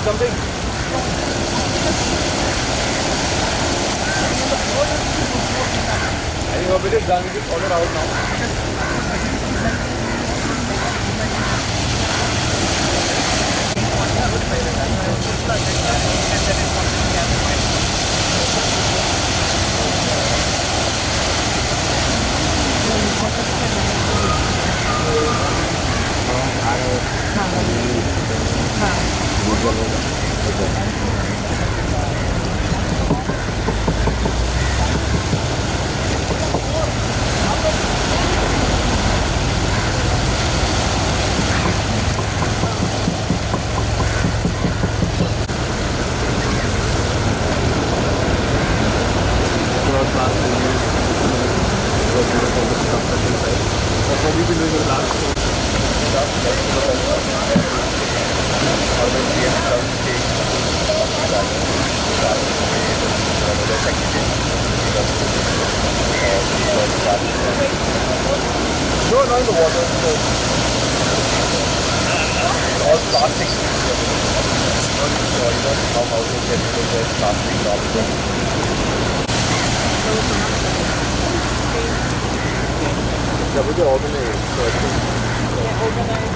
something? I think a bit is done. We just order out now. No, not in the water. All plastic. How houses get rid of their plastic garbage. Yeah, but they're organized. So I think. Yeah, organized.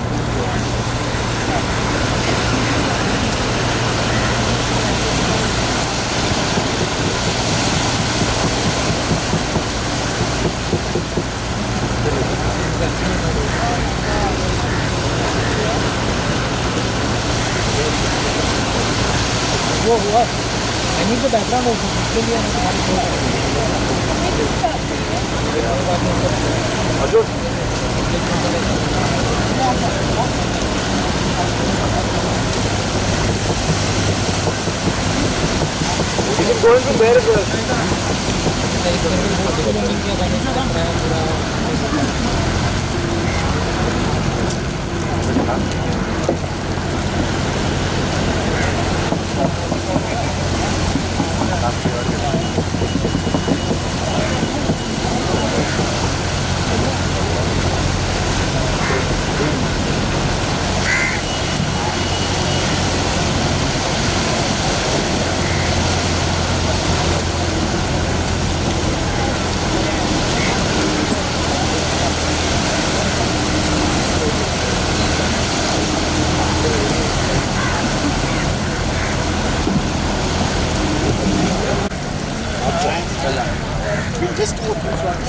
वो हुआ I need the background also इसके लिए हमें तुम्हारी Is it going to where is it? We'll just do a few shots.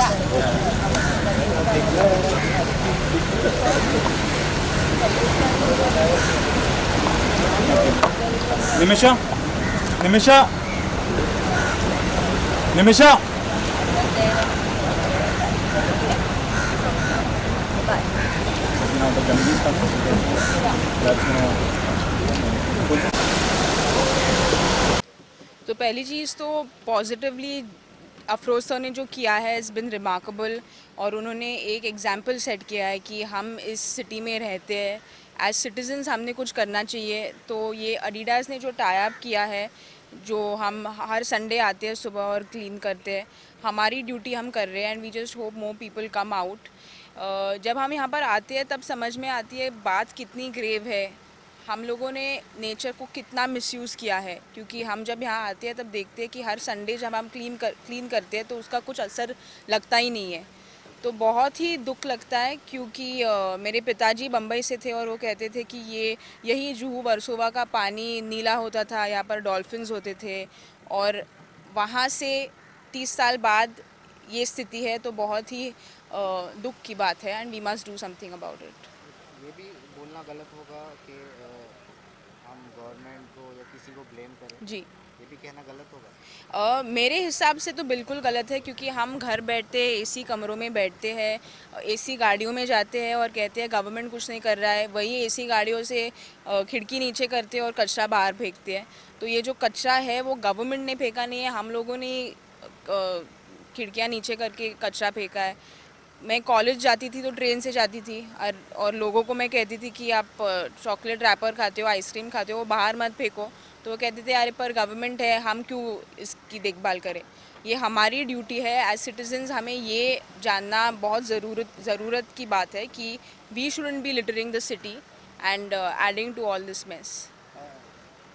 Nimisha? Nimisha? Nimisha? तो पहली चीज़ तो positively Afroz sir ने जो किया है इज़ बिन रिमार्केबल और उन्होंने एक एग्जाम्पल सेट किया है कि हम इस सिटी में रहते हैं एज सिटीजन्स हमने कुछ करना चाहिए। तो ये एडिडास ने जो टाई अप किया है, जो हम हर संडे आते हैं सुबह और क्लीन करते हैं, हमारी ड्यूटी हम कर रहे हैं and we just hope more people come out. जब हम यहाँ पर आते हैं तब समझ में आती है बात कितनी ग्रेव है, हम लोगों ने नेचर को कितना मिसयूज़ किया है। क्योंकि हम जब यहाँ आते हैं तब देखते हैं कि हर संडे जब हम क्लीन करते हैं तो उसका कुछ असर लगता ही नहीं है। तो बहुत ही दुख लगता है क्योंकि मेरे पिताजी बम्बई से थे और वो कहते थे कि यही जुहू वर्सोवा का पानी नीला होता था, यहाँ पर डॉल्फिन्स होते थे और वहाँ से 30 साल बाद ये स्थिति है। तो बहुत ही दुख की बात है and we must do something about it. ये भी बोलना गलत होगा कि हम गवर्नमेंट को या किसी को ब्लेम करें। जी, ये भी कहना गलत होगा। मेरे हिसाब से तो बिल्कुल गलत है क्योंकि हम घर बैठते हैं, एसी कमरों में बैठते हैं, एसी गाड़ियों में जाते हैं और कहते हैं गवर्नमेंट कुछ नहीं कर रहा है। वही एसी गाड़ियों से खिड़की नीचे करते हैं और कचरा बाहर फेंकते हैं। तो ये जो कचरा है वो गवर्नमेंट ने फेंका नहीं है, हम लोगों ने खिड़कियाँ नीचे करके कचरा फेंका है। मैं कॉलेज जाती थी तो ट्रेन से जाती थी और लोगों को मैं कहती थी कि आप चॉकलेट रैपर खाते हो, आइसक्रीम खाते हो, वो बाहर मत फेंको। तो वो कहते थे अरे पर गवर्नमेंट है, हम क्यों इसकी देखभाल करें। ये हमारी ड्यूटी है एज सिटीजन्स, हमें ये जानना बहुत ज़रूरत की बात है कि we shouldn't be littering the city and adding to all this mess.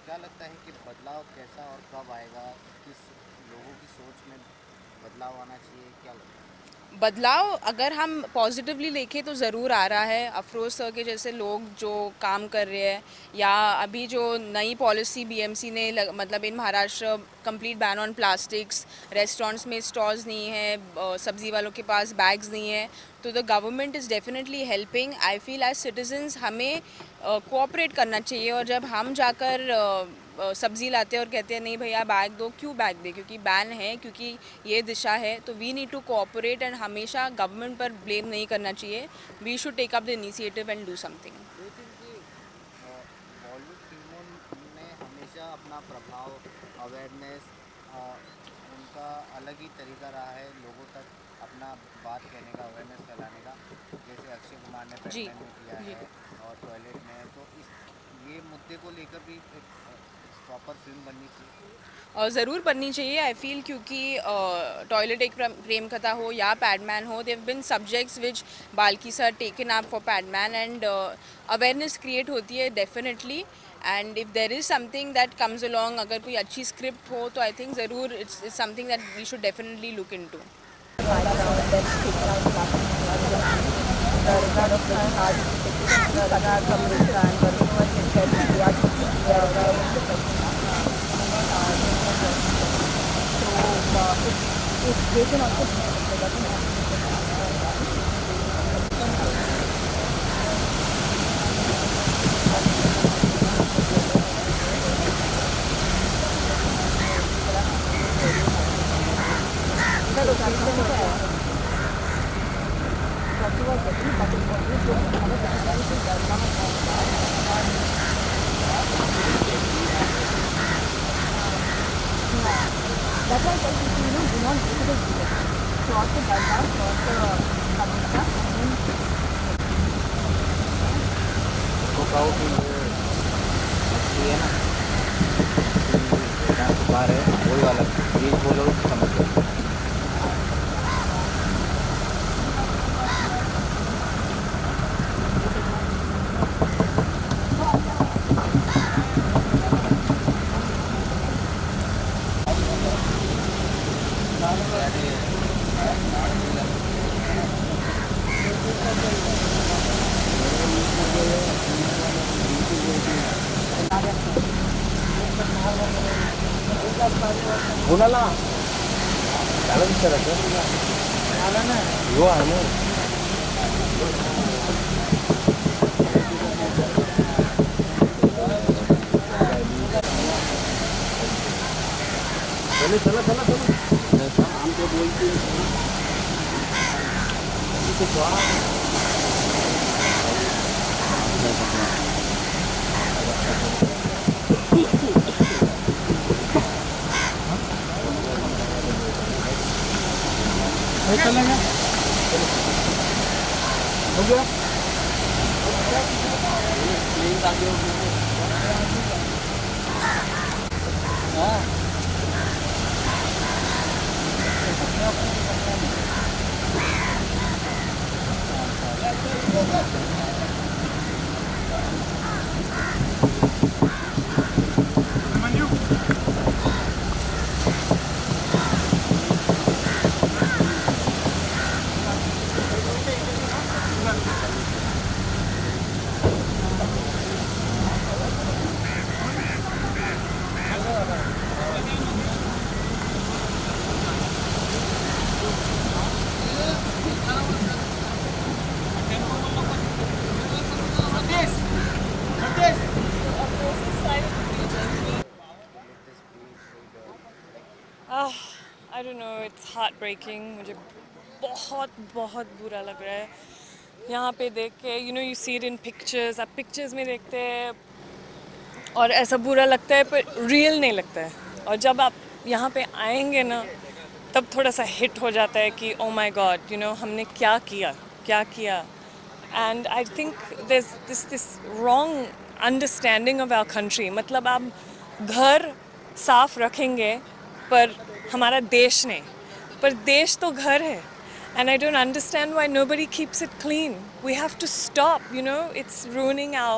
क्या लगता है कि बदलाव कैसा और कब आएगा? किस लोगों की सोच में बदलाव आना चाहिए, क्या लगता है? बदलाव अगर हम पॉजिटिवली देखें तो ज़रूर आ रहा है। अफरोज़ सर के जैसे लोग जो काम कर रहे हैं, या अभी जो नई पॉलिसी बीएमसी ने मतलब in Maharashtra complete ban on plastics, restaurants में स्टॉल्स नहीं है, सब्ज़ी वालों के पास बैग्स नहीं है, तो the government is definitely helping. I feel as citizens हमें कोऑपरेट करना चाहिए, और जब हम जाकर सब्ज़ी लाते हैं और कहते हैं नहीं भैया बैग दो, क्यों बैग दे, क्योंकि बैन है, क्योंकि ये दिशा है, तो we need to cooperate and हमेशा गवर्नमेंट पर ब्लेम नहीं करना चाहिए। We should take up the initiative and do something. Bollywood फिल्मों ने हमेशा अपना प्रभाव, अवेयरनेस, उनका अलग ही तरीका रहा है लोगों तक अपना बात कहने का, अवेयरनेस फैलाने का। जैसे अक्षय कुमार ने जी पैडमैन में किया जी। है और टॉयलेट में, तो इस ये मुद्दे को लेकर भी एक प्रॉपर फिल्म बननी चाहिए। और ज़रूर बननी चाहिए आई फील, क्योंकि टॉयलेट एक प्रेम कथा हो या पैडमैन हो, they've been subjects which Balki sir taken up for Padman, and awareness create होती है definitely. And if there is something that comes along, अगर कोई अच्छी स्क्रिप्ट हो तो आई थिंक ज़रूर it's something that we should definitely look into. ये है ना, बार है वही वाला, ये बोलो समझ लो। कोणाला त्याला विचारायचं यो आहे ना चला चला चला चला आमको बोलते चलेंगे हो गया I don't know, it's heartbreaking. मुझे बहुत बहुत बुरा लग रहा है यहाँ पे देख के. You know, you see it in pictures. आप pictures में देखते हैं और ऐसा बुरा लगता है, पर real नहीं लगता है. और जब आप यहाँ पे आएंगे ना, तब थोड़ा सा hit हो जाता है कि oh my God, you know, हमने क्या किया. And I think there's this wrong understanding of our country. मतलब आप घर साफ रखेंगे पर हमारा देश नहीं, पर देश तो घर है. And I don't understand why nobody keeps it clean. We have to stop, you know, it's ruining our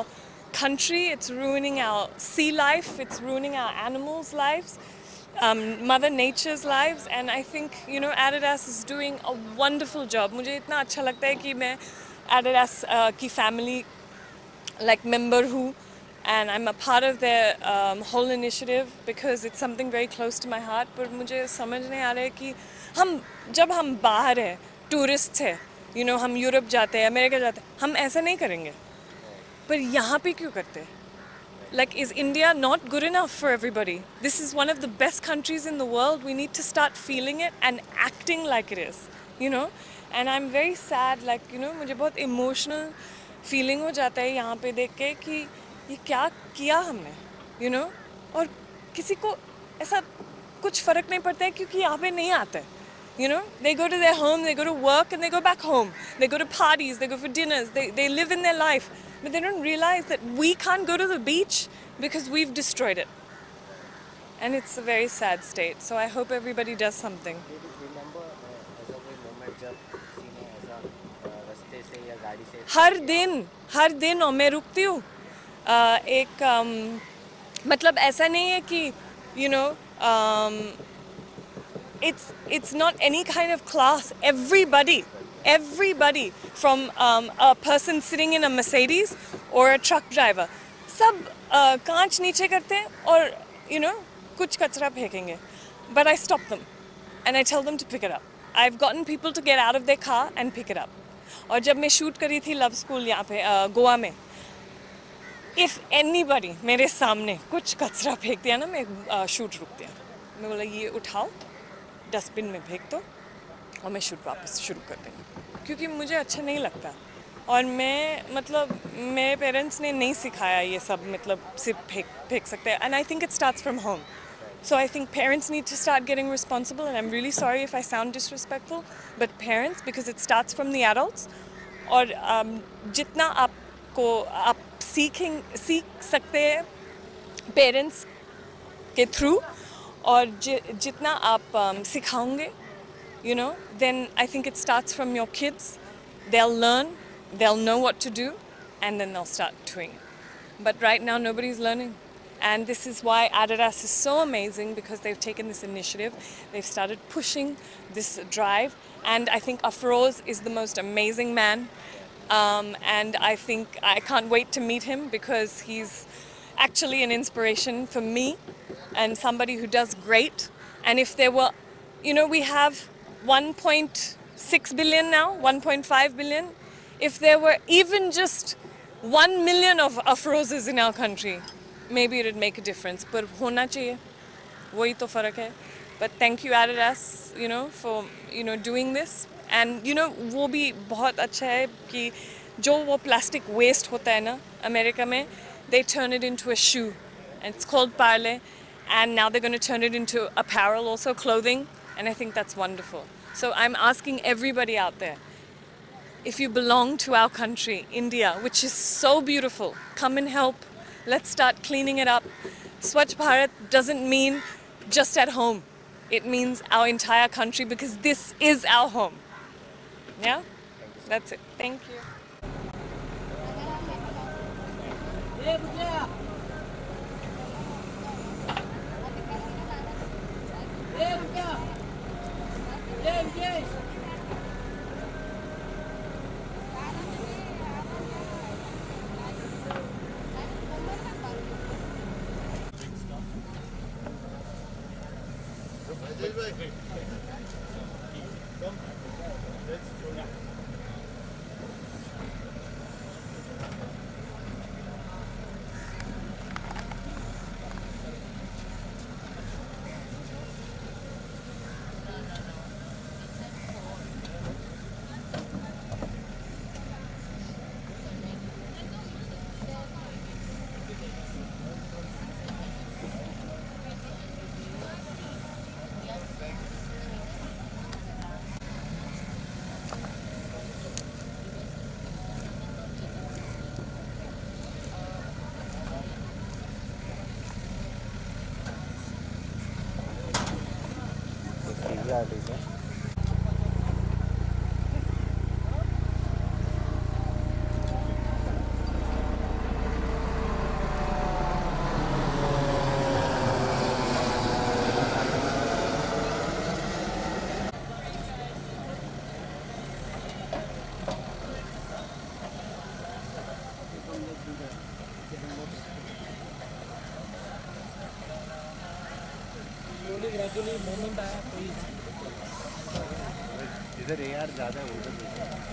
country, it's ruining our sea life, it's ruining our animals' lives, Mother Nature's lives, and I think, you know, ADIDAS is doing a wonderful job. मुझे इतना अच्छा लगता है कि मैं ADIDAS की family like member हूँ, and I'm a part of their whole initiative because it's something very close to my heart. पर मुझे समझ नहीं आ रहा है कि जब हम बाहर हैं, टूरिस्ट हैं, you know, हम यूरोप जाते हैं, अमेरिका जाते हैं, हम ऐसा नहीं करेंगे, पर यहाँ पे क्यों करते हैं? Like, is India not good enough for everybody? This is one of the best countries in the world. We need to start feeling it and acting like it is, you know? And I'm very sad, like, you know, मुझे बहुत emotional feeling हो जाता है यहाँ पे देख के कि ये क्या किया हमने, you know? और किसी को ऐसा कुछ फर्क नहीं पड़ता है क्योंकि यहाँ पे नहीं आता है. You know, they go to their home, they go to work, and they go back home. They go to parties, they go for dinners, they live in their life. But they don't realize that we can't go to the beach because we've destroyed it. And it's a very sad state. So I hope everybody does something. Do you remember ऐसा कोई moment जब किसी ने ऐसा रास्ते से या गाड़ी से हर दिन और मैं रुकती हूँ. मतलब ऐसा नहीं है कि, you know, it's not any kind of class. Everybody from a person sitting in a Mercedes or a truck driver, सब कांच नीचे करते हैं और, you know, कुछ कचरा फेंकेंगे. But I stop them and I tell them to pick it up. I've gotten people to get out of their car and pick it up. और जब मैं शूट करी थी लव स्कूल यहाँ पे गोवा में, if anybody मेरे सामने कुछ कचरा फेंक दिया ना, मैं शूट रुक दिया. मैं बोला ये उठाओ, डस्टबिन में फेंक दो और मैं शूट वापस शुरू कर देंगे, क्योंकि मुझे अच्छा नहीं लगता. और मैं मतलब मेरे पेरेंट्स ने नहीं सिखाया ये सब, मतलब सिर्फ फेंक सकते हैं. And I think it starts from home. So I think parents need to start getting responsible, and I'm really sorry if I sound disrespectful, but parents, because it starts from the adults. और जितना आप सीख सकते हैं parents के through, और जितना आप सिखाओगे, you know, then I think it starts from your kids. They'll learn, they'll know what to do, and then they'll start doing it. But right now, nobody's learning. And this is why ADIDAS is so amazing, because they've taken this initiative. They've started pushing this drive. And I think Afroz is the most amazing man. And I think I can't wait to meet him, because he's actually an inspiration for me and somebody who does great. And if there were, you know, we have 1.6 billion now, 1.5 billion. If there were even just 1 million of Afrozes in our country, maybe it would make a difference. But hona chahiye, wahi to farak hai. But thank you ADIDAS, you know, for, you know, doing this. And you know, वो भी बहुत अच्छा है कि जो वो plastic waste होता है ना अमेरिका में, they turn it into a shoe, and it's called parle. And now they're going to turn it into apparel, also clothing. And I think that's wonderful. So I'm asking everybody out there, if you belong to our country, India, which is so beautiful, come and help. Let's start cleaning it up. Swachh Bharat doesn't mean just at home. It means our entire country, because this is our home. Yeah? That's it. Thank you. कोई gradually moment आया कोई? इधर AR ज़्यादा है उधर।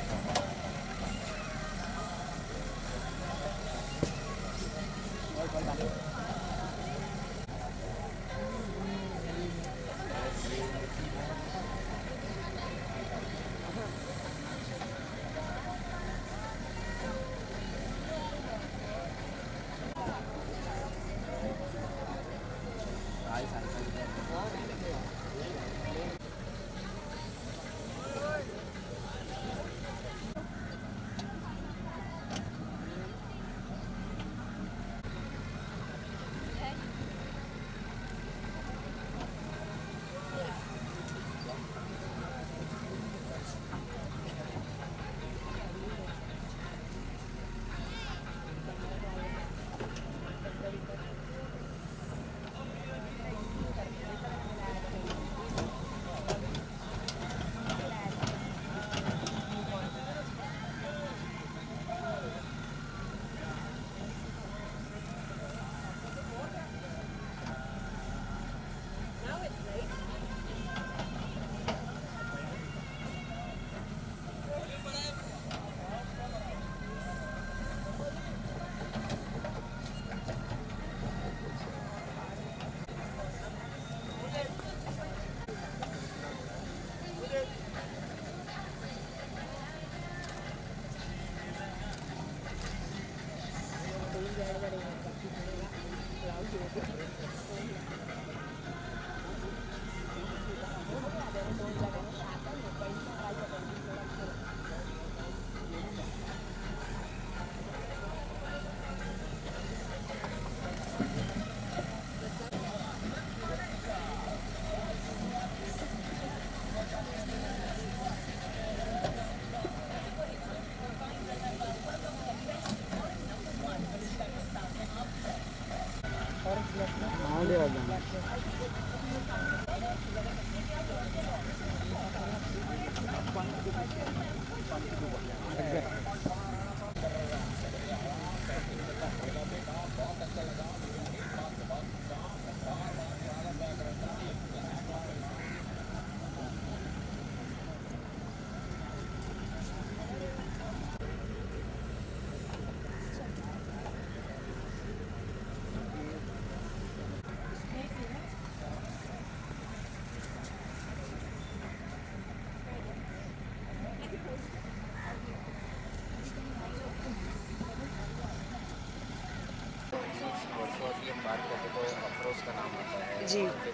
बात करते तो अफरोज का नाम आता है जी। फिर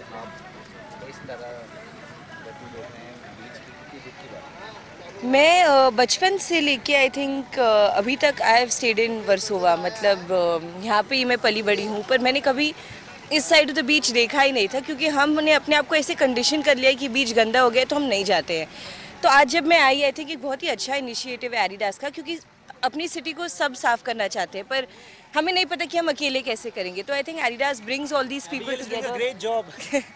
आप इस तरह गति देते हैं बीच की दुख की बात। मैं बचपन से लेके आई थिंक अभी तक I have stayed in Versova, मतलब यहाँ पे ही मैं पली बड़ी हूँ, पर मैंने कभी इस साइड ऑफ द बीच देखा ही नहीं था क्योंकि हमने अपने आप को ऐसे कंडीशन कर लिया कि बीच गंदा हो गया तो हम नहीं जाते हैं। तो आज जब मैं आई थिंक एक बहुत ही अच्छा इनिशिएटिव है एडिडास का, क्योंकि अपनी सिटी को सब साफ करना चाहते हैं पर हमें नहीं पता कि हम अकेले कैसे करेंगे। तो आई think Adidas brings all these people together. Great job.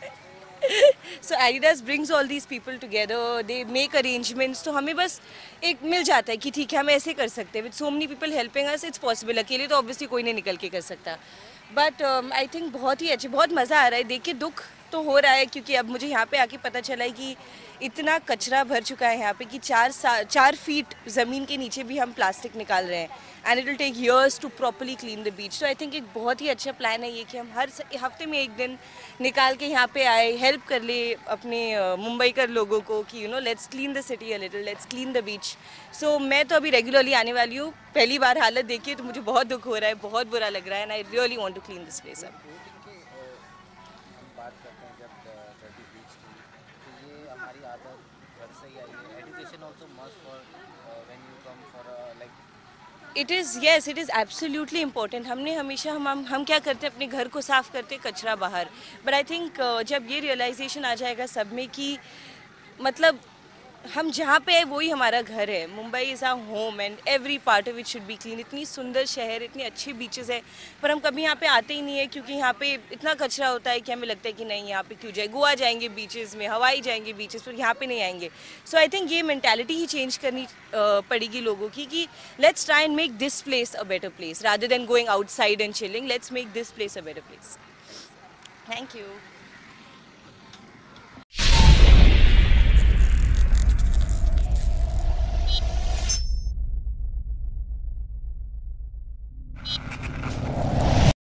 So Adidas brings all these people together, they make arrangements, तो हमें बस एक मिल जाता है कि ठीक है हम ऐसे कर सकते हैं। With so many people helping us, it's possible। अकेले तो obviously कोई नहीं निकल के कर सकता, but I think बहुत ही अच्छे, बहुत मज़ा आ रहा है देख के। दुख तो हो रहा है क्योंकि अब मुझे यहाँ पे आके पता चला है कि इतना कचरा भर चुका है यहाँ पे कि 4 फीट ज़मीन के नीचे भी हम प्लास्टिक निकाल रहे हैं, and it will take years to properly clean the beach. तो आई थिंक एक बहुत ही अच्छा प्लान है ये कि हम हर हफ्ते में एक दिन निकाल के यहाँ पे आए, हेल्प कर ले अपने मुंबई कर लोगों को कि you know let's clean the city a little, let's clean the beach. So मैं तो अभी रेगुलरली आने वाली हूँ। पहली बार हालत देखी तो मुझे बहुत दुख हो रहा है, बहुत बुरा लग रहा है, and I really want to clean this place up. बात करते हैं जब डर्टी बीच की, तो ये हमारी आदत घर से ही आई है। Education also must for when you come for like it is yes, it is absolutely important. हमने हमेशा हम क्या करते हैं, अपने घर को साफ़ करते, कचरा बाहर। बट आई थिंक जब ये रियलाइजेशन आ जाएगा सब में कि मतलब हम जहाँ पे है वही हमारा घर है। Mumbai is our home and every part of it should be clean. इतनी सुंदर शहर, इतनी अच्छी बीचेस है, पर हम कभी यहाँ पे आते ही नहीं है क्योंकि यहाँ पे इतना कचरा होता है कि हमें लगता है कि नहीं यहाँ पे क्यों जाए, गोवा जाएंगे बीचेस में, हवाई जाएंगे बीचेस पर, यहाँ पे नहीं आएंगे। सो आई थिंक ये मैंटेलिटी ही चेंज करनी पड़ेगी लोगों की कि let's try and make this place a better place rather than going outside and chilling. Let's make this place a better place. Thank you.